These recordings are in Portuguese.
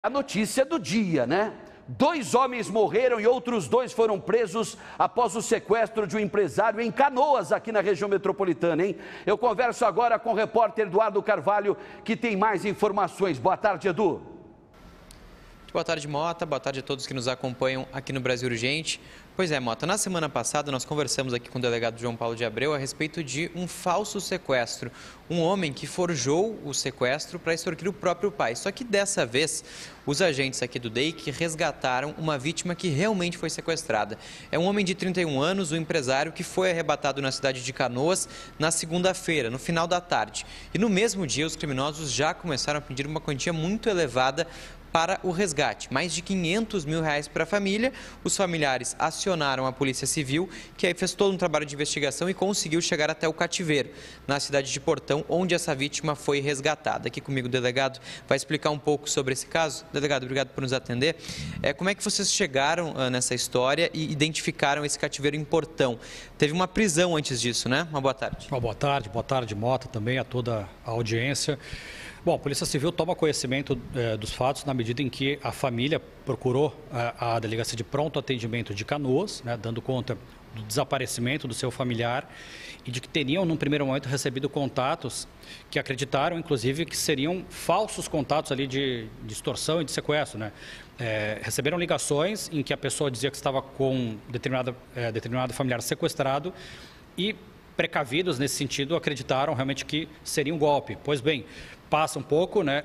A notícia do dia, né? 2 homens morreram e outros 2 foram presos após o sequestro de um empresário em Canoas, aqui na região metropolitana, hein? Eu converso agora com o repórter Eduardo Carvalho, que tem mais informações. Boa tarde, Edu. Boa tarde, Mota. Boa tarde a todos que nos acompanham aqui no Brasil Urgente. Pois é, Mota, na semana passada nós conversamos aqui com o delegado João Paulo de Abreu a respeito de um falso sequestro. Um homem que forjou o sequestro para extorquir o próprio pai. Só que dessa vez, os agentes aqui do DEIC resgataram uma vítima que realmente foi sequestrada. É um homem de 31 anos, um empresário que foi arrebatado na cidade de Canoas na segunda-feira, no final da tarde. E no mesmo dia, os criminosos já começaram a pedir uma quantia muito elevada para o resgate, mais de R$500 mil para a família. Os familiares acionaram a Polícia Civil, que aí fez todo um trabalho de investigação e conseguiu chegar até o cativeiro, na cidade de Portão, onde essa vítima foi resgatada. Aqui comigo o delegado vai explicar um pouco sobre esse caso. Delegado, obrigado por nos atender. Como é que vocês chegaram nessa história e identificaram esse cativeiro em Portão? Teve uma prisão antes disso, né? Uma boa tarde. Boa tarde, Mota, também a toda a audiência. Bom, a Polícia Civil toma conhecimento dos fatos na medida em que a família procurou a Delegacia de Pronto Atendimento de Canoas, né, dando conta do desaparecimento do seu familiar e de que teriam, num primeiro momento, recebido contatos que acreditaram, inclusive, que seriam falsos contatos ali de extorsão e de sequestro, né? Receberam ligações em que a pessoa dizia que estava com determinado familiar sequestrado e, precavidos nesse sentido, acreditaram realmente que seria um golpe. Pois bem, passa um pouco, né,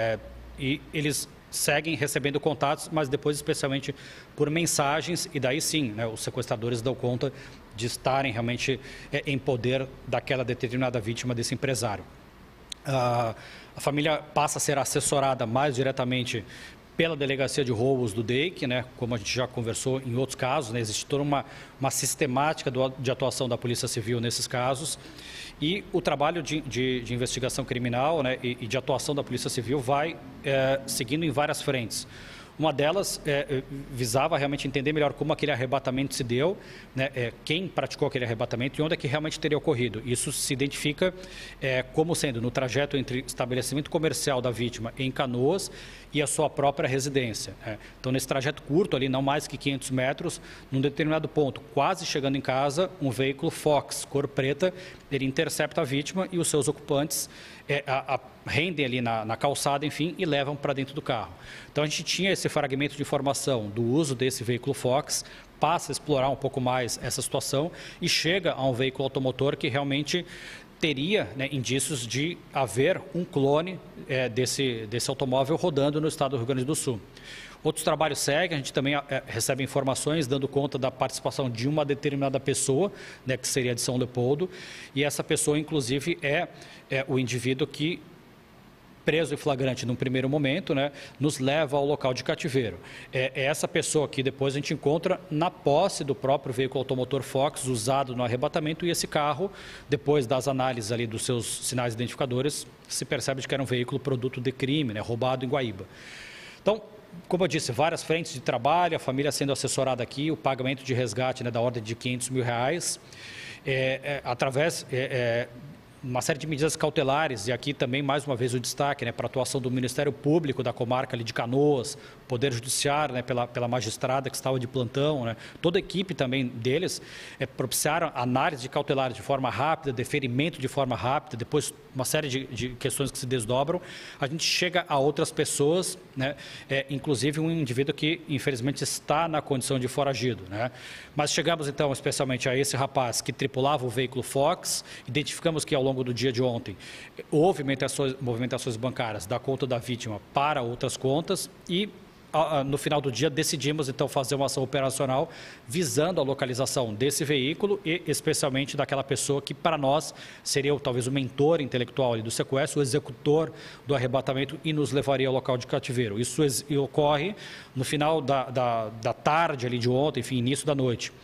e eles seguem recebendo contatos, mas depois especialmente por mensagens, e daí sim, né, os sequestradores dão conta de estarem realmente em poder daquela determinada vítima desse empresário. A família passa a ser assessorada mais diretamente pela Delegacia de Roubos do DEIC, né, como a gente já conversou em outros casos, né, existe toda uma sistemática de atuação da Polícia Civil nesses casos, e o trabalho de investigação criminal, né, e de atuação da Polícia Civil vai seguindo em várias frentes. Uma delas visava realmente entender melhor como aquele arrebatamento se deu, né, quem praticou aquele arrebatamento e onde é que realmente teria ocorrido. Isso se identifica como sendo no trajeto entre estabelecimento comercial da vítima em Canoas e a sua própria residência. Então, nesse trajeto curto ali, não mais que 500 metros, num determinado ponto, quase chegando em casa, um veículo Fox, cor preta, ele intercepta a vítima e os seus ocupantes rendem ali na calçada, enfim, e levam para dentro do carro. Então, a gente tinha esse fragmento de informação do uso desse veículo Fox, passa a explorar um pouco mais essa situação e chega a um veículo automotor que realmente teria, né, indícios de haver um clone desse automóvel rodando no estado do Rio Grande do Sul. Outros trabalhos seguem, a gente também recebe informações dando conta da participação de uma determinada pessoa, né, que seria de São Leopoldo, e essa pessoa, inclusive, é o indivíduo que, preso em flagrante num primeiro momento, né, nos leva ao local de cativeiro. É essa pessoa que depois a gente encontra na posse do próprio veículo automotor Fox usado no arrebatamento, e esse carro, depois das análises ali dos seus sinais identificadores, se percebe de que era um veículo produto de crime, né, roubado em Guaíba. Então, como eu disse, várias frentes de trabalho, a família sendo assessorada aqui, o pagamento de resgate, né, da ordem de R$500 mil, através uma série de medidas cautelares, e aqui também, mais uma vez, o destaque, né, para a atuação do Ministério Público da comarca ali de Canoas, Poder Judiciário, né, pela magistrada que estava de plantão, né, toda a equipe também deles propiciaram análise de cautelares de forma rápida, deferimento de forma rápida, depois uma série de questões que se desdobram. A gente chega a outras pessoas, né, inclusive um indivíduo que, infelizmente, está na condição de foragido, né. Mas chegamos, então, especialmente a esse rapaz que tripulava o veículo Fox, identificamos que, ao longo do dia de ontem, houve movimentações bancárias da conta da vítima para outras contas e, no final do dia, decidimos, então, fazer uma ação operacional visando a localização desse veículo e, especialmente, daquela pessoa que, para nós, seria talvez o mentor intelectual ali do sequestro, o executor do arrebatamento e nos levaria ao local de cativeiro. Isso ocorre no final da tarde ali de ontem, enfim, início da noite.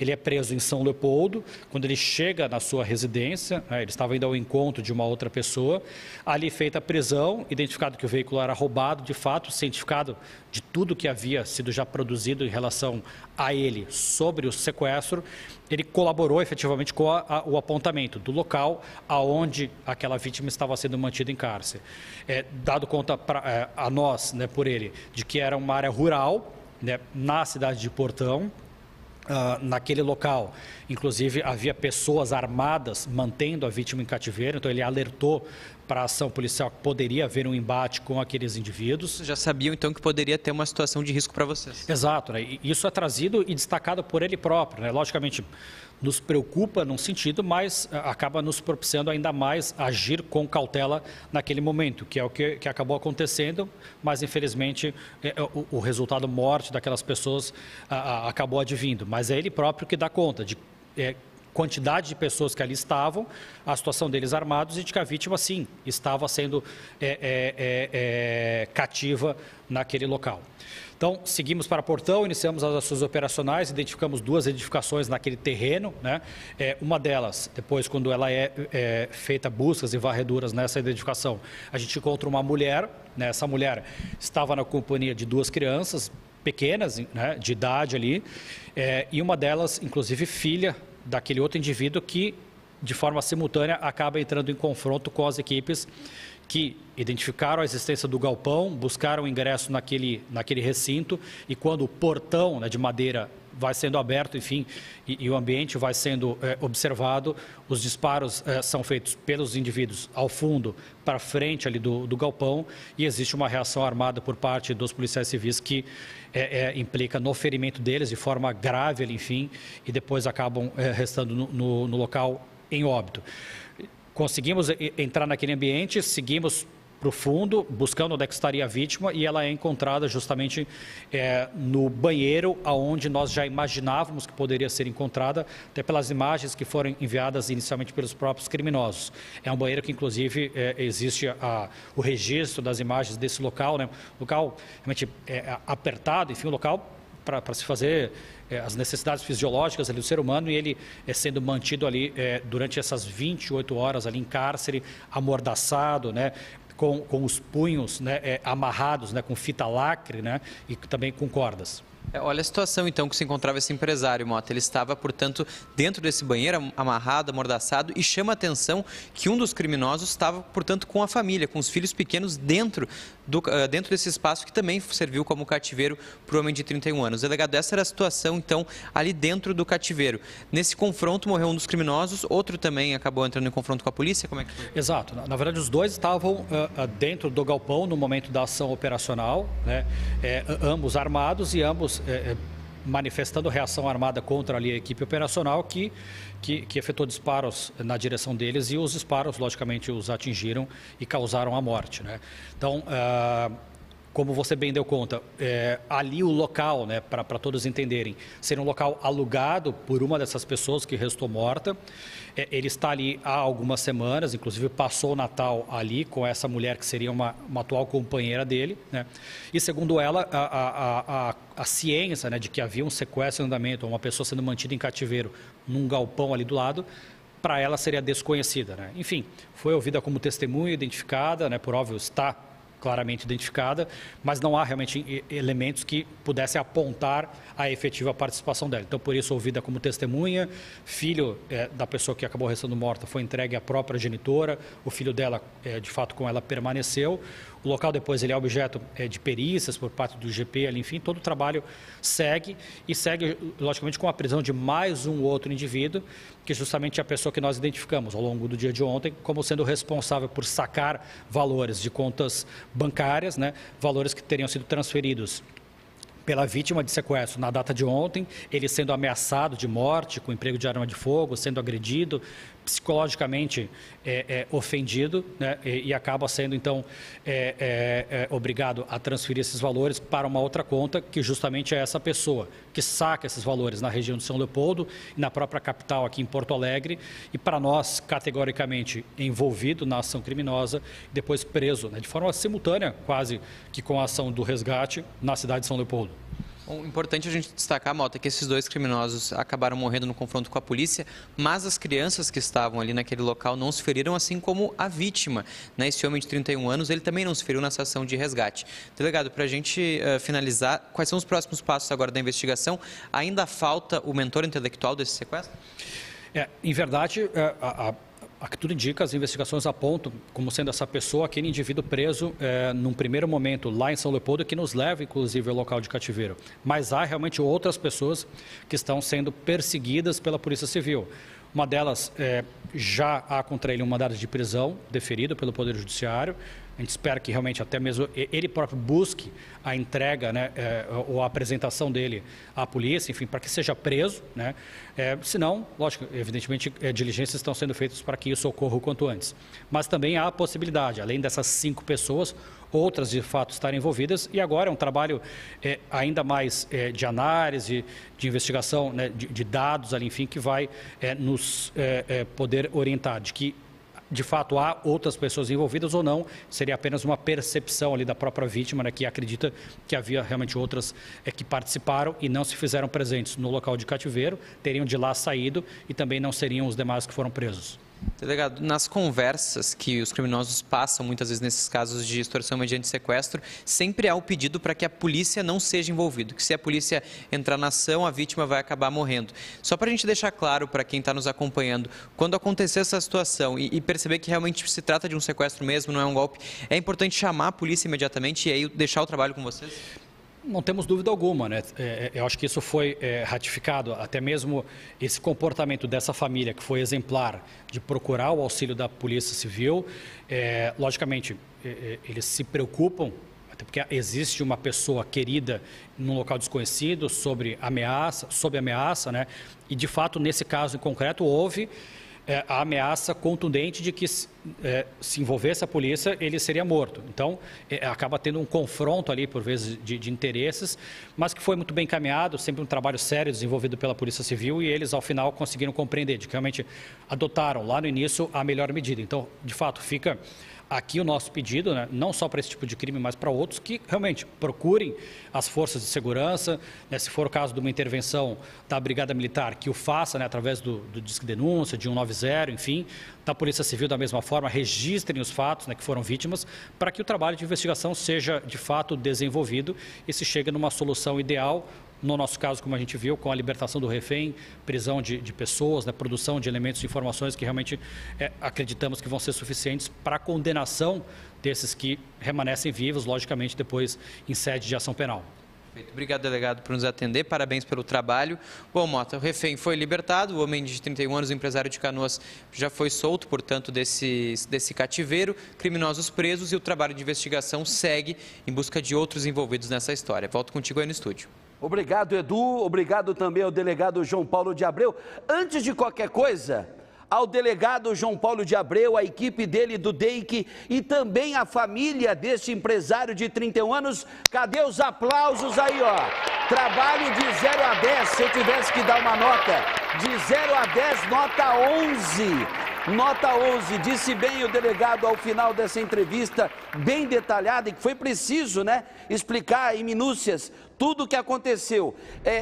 ele é preso em São Leopoldo. Quando ele chega na sua residência, ele estava indo ao encontro de uma outra pessoa, ali feita a prisão, identificado que o veículo era roubado, de fato, cientificado de tudo que havia sido já produzido em relação a ele sobre o sequestro, ele colaborou efetivamente com o apontamento do local aonde aquela vítima estava sendo mantida em cárcere. Dado conta a nós, né, por ele, de que era uma área rural, né, na cidade de Portão. Naquele local, inclusive, havia pessoas armadas mantendo a vítima em cativeiro, então ele alertou para a ação policial que poderia haver um embate com aqueles indivíduos. Vocês já sabiam, então, que poderia ter uma situação de risco para vocês? Exato, né? E isso é trazido e destacado por ele próprio, né? Logicamente, nos preocupa num sentido, mas acaba nos propiciando ainda mais agir com cautela naquele momento, que é o que acabou acontecendo, mas infelizmente o resultado morte daquelas pessoas acabou advindo. Mas é ele próprio que dá conta de quantidade de pessoas que ali estavam, a situação deles armados e de que a vítima, sim, estava sendo cativa naquele local. Então, seguimos para Portão, iniciamos as ações operacionais, identificamos 2 edificações naquele terreno, né? Uma delas, depois, quando ela é feita buscas e varreduras nessa edificação, a gente encontra uma mulher, né? Essa mulher estava na companhia de 2 crianças pequenas, né, de idade ali, e uma delas, inclusive, filha daquele outro indivíduo que, de forma simultânea, acaba entrando em confronto com as equipes que identificaram a existência do galpão, buscaram ingresso naquele recinto, e quando o portão, né, de madeira vai sendo aberto, enfim, e o ambiente vai sendo observado, os disparos são feitos pelos indivíduos ao fundo, para frente ali do galpão, e existe uma reação armada por parte dos policiais civis que implica no ferimento deles de forma grave, ali, enfim, e depois acabam restando no local em óbito. Conseguimos entrar naquele ambiente, seguimos para o fundo, buscando onde é que estaria a vítima, e ela é encontrada justamente no banheiro, onde nós já imaginávamos que poderia ser encontrada, até pelas imagens que foram enviadas inicialmente pelos próprios criminosos. É um banheiro que, inclusive, existe o registro das imagens desse local, né? Local realmente apertado, enfim, um local para se fazer as necessidades fisiológicas ali do ser humano, e ele sendo mantido ali durante essas 28 horas ali em cárcere, amordaçado, né? Com os punhos, né, amarrados, né, com fita lacre, né, e também com cordas. Olha a situação, então, que se encontrava esse empresário, Mota. Ele estava, portanto, dentro desse banheiro, amarrado, amordaçado, e chama a atenção que um dos criminosos estava, portanto, com a família, com os filhos pequenos dentro desse espaço que também serviu como cativeiro para o homem de 31 anos. Delegado, essa era a situação, então, ali dentro do cativeiro. Nesse confronto morreu um dos criminosos, outro também acabou entrando em confronto com a polícia, como é que foi? Exato. Na verdade, os 2 estavam dentro do galpão no momento da ação operacional, né? Ambos armados e ambos manifestando reação armada contra ali a equipe operacional que efetuou disparos na direção deles, e os disparos, logicamente, os atingiram e causaram a morte, né? Então, como você bem deu conta, ali o local, né, para todos entenderem, seria um local alugado por uma dessas pessoas que restou morta. Ele está ali há algumas semanas, inclusive passou o Natal ali com essa mulher que seria uma atual companheira dele, né? E segundo ela, a ciência, né, de que havia um sequestro em andamento, uma pessoa sendo mantida em cativeiro num galpão ali do lado, para ela seria desconhecida, né? Enfim, foi ouvida como testemunha, identificada, né, por óbvio está claramente identificada, mas não há realmente elementos que pudessem apontar a efetiva participação dela. Então, por isso, ouvida como testemunha, filho da pessoa que acabou restando morta foi entregue à própria genitora, o filho dela, de fato, com ela permaneceu. O local depois ele é objeto de perícias por parte do IGP, ali, enfim, todo o trabalho segue, logicamente, com a prisão de mais um outro indivíduo, que justamente é a pessoa que nós identificamos ao longo do dia de ontem como sendo responsável por sacar valores de contas bancárias, né, valores que teriam sido transferidos pela vítima de sequestro na data de ontem, ele sendo ameaçado de morte, com emprego de arma de fogo, sendo agredido, psicologicamente ofendido, né, e acaba sendo, então, obrigado a transferir esses valores para uma outra conta, que justamente é essa pessoa que saca esses valores na região de São Leopoldo e na própria capital, aqui em Porto Alegre, e para nós, categoricamente, envolvido na ação criminosa, depois preso, né, de forma simultânea, quase que com a ação do resgate, na cidade de São Leopoldo. Bom, importante a gente destacar, Mota, que esses 2 criminosos acabaram morrendo no confronto com a polícia, mas as crianças que estavam ali naquele local não se feriram, assim como a vítima, né? Esse homem de 31 anos, ele também não se feriu nessa ação de resgate. Delegado, para a gente finalizar, quais são os próximos passos agora da investigação? Ainda falta o mentor intelectual desse sequestro? Em verdade, a que tudo indica, as investigações apontam como sendo essa pessoa, aquele indivíduo preso num primeiro momento lá em São Leopoldo, que nos leva, inclusive, ao local de cativeiro. Mas há realmente outras pessoas que estão sendo perseguidas pela Polícia Civil. Uma delas, já há contra ele um mandado de prisão deferido pelo Poder Judiciário. A gente espera que realmente até mesmo ele próprio busque a entrega, né, ou a apresentação dele à polícia, enfim, para que seja preso, né? Senão, lógico, evidentemente, diligências estão sendo feitas para que isso ocorra o quanto antes. Mas também há a possibilidade, além dessas 5 pessoas, outras de fato estarem envolvidas, e agora é um trabalho ainda mais de análise, de investigação, né, de dados ali, enfim, que vai nos poder orientar de que de fato há outras pessoas envolvidas ou não, seria apenas uma percepção ali da própria vítima, né, que acredita que havia realmente outras que participaram e não se fizeram presentes no local de cativeiro, teriam de lá saído e também não seriam os demais que foram presos. Delegado, nas conversas que os criminosos passam, muitas vezes nesses casos de extorsão mediante sequestro, sempre há o pedido para que a polícia não seja envolvida, que se a polícia entrar na ação, a vítima vai acabar morrendo. Só para a gente deixar claro para quem está nos acompanhando, quando acontecer essa situação e perceber que realmente se trata de um sequestro mesmo, não é um golpe, é importante chamar a polícia imediatamente e aí deixar o trabalho com vocês? Não temos dúvida alguma, né? Eu acho que isso foi ratificado, até mesmo esse comportamento dessa família, que foi exemplar, de procurar o auxílio da Polícia Civil. Logicamente, eles se preocupam, até porque existe uma pessoa querida num local desconhecido, sob ameaça, né? E, de fato, nesse caso em concreto, houve a ameaça contundente de que se envolvesse a polícia, ele seria morto. Então, acaba tendo um confronto ali, por vezes, de interesses, mas que foi muito bem encaminhado, sempre um trabalho sério desenvolvido pela Polícia Civil, e eles, ao final, conseguiram compreender de que realmente adotaram, lá no início, a melhor medida. Então, de fato, fica aqui o nosso pedido, né, não só para esse tipo de crime, mas para outros, que realmente procurem as forças de segurança, né, se for o caso de uma intervenção da Brigada Militar, que o faça, né, através do Disque Denúncia, de 190, enfim, da Polícia Civil da mesma forma, registrem os fatos, né, que foram vítimas, para que o trabalho de investigação seja de fato desenvolvido e se chegue numa solução ideal. No nosso caso, como a gente viu, com a libertação do refém, prisão de pessoas, né, produção de elementos de informações que realmente acreditamos que vão ser suficientes para a condenação desses que permanecem vivos, logicamente, depois em sede de ação penal. Perfeito. Obrigado, delegado, por nos atender. Parabéns pelo trabalho. Bom, Mota, o refém foi libertado, o homem de 31 anos, empresário de Canoas, já foi solto, portanto, desse cativeiro, criminosos presos, e o trabalho de investigação segue em busca de outros envolvidos nessa história. Volto contigo aí no estúdio. Obrigado, Edu. Obrigado também ao delegado João Paulo de Abreu. Antes de qualquer coisa, ao delegado João Paulo de Abreu, a equipe dele do DEIC e também a família deste empresário de 31 anos, cadê os aplausos aí, ó? Trabalho de 0 a 10, se eu tivesse que dar uma nota, de 0 a 10, nota 11. Nota 11, disse bem o delegado ao final dessa entrevista, bem detalhada, e que foi preciso, né, explicar em minúcias tudo o que aconteceu.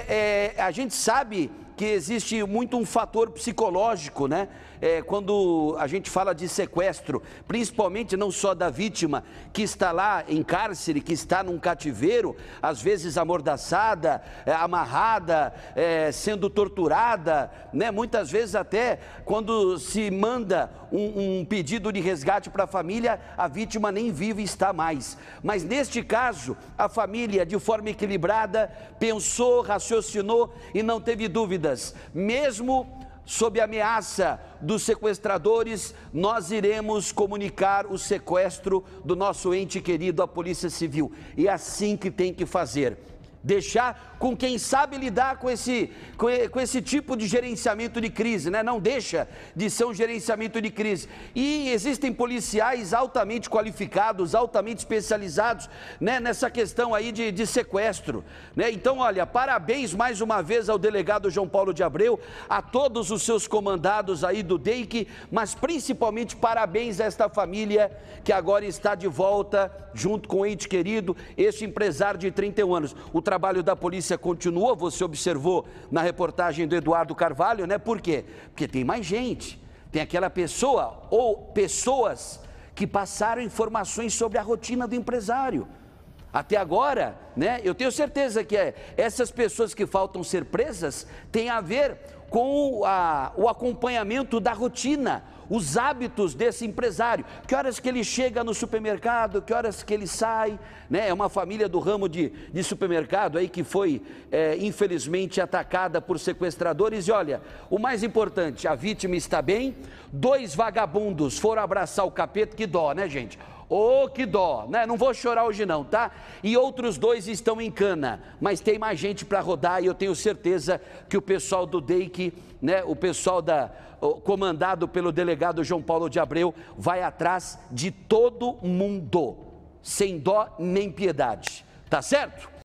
A gente sabe que existe muito um fator psicológico, né? Quando a gente fala de sequestro, principalmente não só da vítima que está lá em cárcere, que está num cativeiro, às vezes amordaçada, amarrada, sendo torturada, né? Muitas vezes até quando se manda um pedido de resgate para a família, a vítima nem vive está mais. Mas neste caso, a família, de forma equilibrada, pensou, raciocinou e não teve dúvidas. Mesmo sob ameaça dos sequestradores, nós iremos comunicar o sequestro do nosso ente querido à Polícia Civil. E é assim que tem que fazer. Deixar com quem sabe lidar com esse tipo de gerenciamento de crise, né? Não deixa de ser um gerenciamento de crise. E existem policiais altamente qualificados, altamente especializados, né, nessa questão aí de sequestro, né? Então, olha, parabéns mais uma vez ao delegado João Paulo de Abreu, a todos os seus comandados aí do DEIC, mas principalmente parabéns a esta família que agora está de volta junto com o ente querido, este empresário de 31 anos. O trabalho da polícia continua, você observou na reportagem do Eduardo Carvalho, né? Por quê? Porque tem mais gente, tem aquela pessoa ou pessoas que passaram informações sobre a rotina do empresário. Até agora, né, eu tenho certeza que essas pessoas que faltam ser presas têm a ver com o acompanhamento da rotina, os hábitos desse empresário, que horas que ele chega no supermercado, que horas que ele sai, né? É uma família do ramo de supermercado aí que foi, infelizmente, atacada por sequestradores. E olha, o mais importante, a vítima está bem, 2 vagabundos foram abraçar o capeta, que dó, né, gente? Oh, que dó, né? Não vou chorar hoje não, tá? E outros 2 estão em cana, mas tem mais gente para rodar e eu tenho certeza que o pessoal do DEIC, né, o pessoal comandado pelo delegado João Paulo de Abreu, vai atrás de todo mundo, sem dó nem piedade, tá certo?